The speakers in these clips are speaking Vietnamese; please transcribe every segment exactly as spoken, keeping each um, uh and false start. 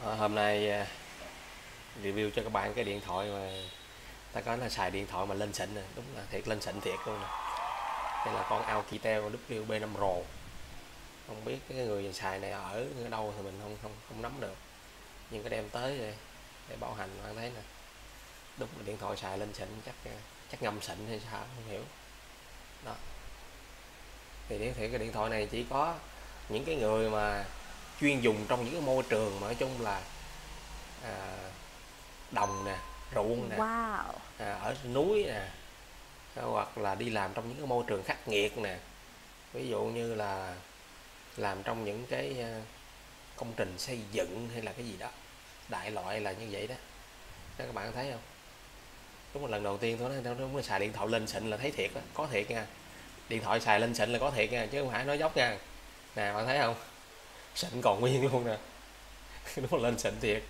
Ờ, Hôm nay à, review cho các bạn cái điện thoại mà ta có là xài điện thoại mà lên xịn nè, đúng là thiệt lên xịn thiệt luôn nè. Đây là con Alcatel W B năm Pro. Không biết cái người xài này ở ở đâu thì mình không không không nắm được. Nhưng cái đem tới đây để bảo hành bạn thấy nè. Đúng là điện thoại xài lên xịn chắc à, chắc ngâm xịn hay sao không hiểu. Đó. Thì điện thiệt cái điện thoại này chỉ có những cái người mà chuyên dùng trong những cái môi trường mà nói chung là à, đồng nè, ruộng nè, Wow, à, ở núi nè, hoặc là đi làm trong những cái môi trường khắc nghiệt nè, ví dụ như là làm trong những cái ờ, công trình xây dựng hay là cái gì đó, đại loại là như vậy đó. Đó, các bạn thấy không? Đúng là lần đầu tiên tôi nói đúng là xài điện thoại lên xịn là thấy thiệt đó, có thiệt nha. Điện thoại xài lên xịn là có thiệt nha, chứ không phải nói dốc nha. Nè bạn thấy không? Xịn còn nguyên luôn nè. Đúng là lên xịn thiệt.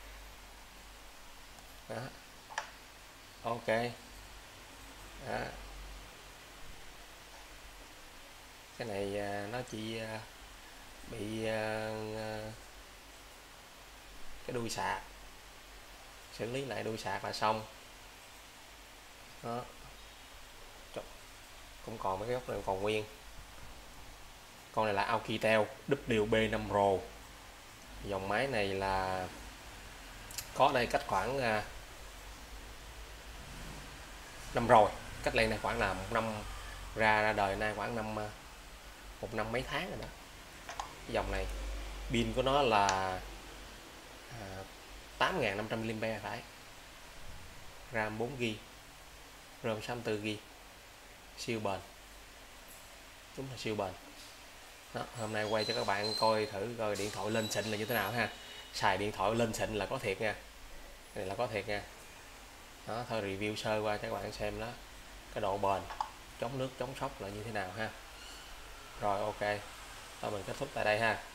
Đó, ok. Đó. Cái này à, nó chỉ à, bị à, cái đuôi sạc, xử lý lại đuôi sạc là xong. Đó, cũng còn mấy cái góc này còn nguyên. Con này là Alcatel W B năm Pro. Dòng máy này là có đây cách khoảng à, năm rồi, cách đây này khoảng là một năm, ra ra đời nay khoảng năm à, một năm mấy tháng rồi đó. Dòng này pin của nó là à, tám nghìn năm trăm mAh phải, RAM bốn gi bi, ROM sáu mươi tư gi bi, siêu bền, đúng là siêu bền. Đó, hôm nay quay cho các bạn coi thử coi điện thoại lên xịn là như thế nào ha. Xài điện thoại lên xịn là có thiệt nha, này là có thiệt nha. Đó, thôi review sơ qua cho các bạn xem đó, cái độ bền, chống nước chống sốc là như thế nào ha. Rồi ok, thôi mình kết thúc tại đây ha.